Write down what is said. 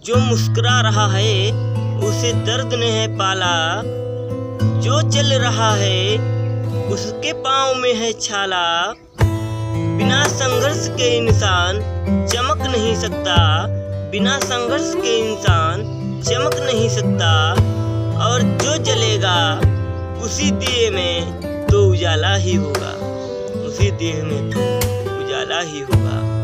जो मुस्कुरा रहा है उसे दर्द ने है पाला, जो चल रहा है उसके पाँव में है छाला। बिना संघर्ष के इंसान चमक नहीं सकता, बिना संघर्ष के इंसान चमक नहीं सकता। और जो जलेगा उसी दिए में तो उजाला ही होगा, उसी दिए में तो उजाला ही होगा।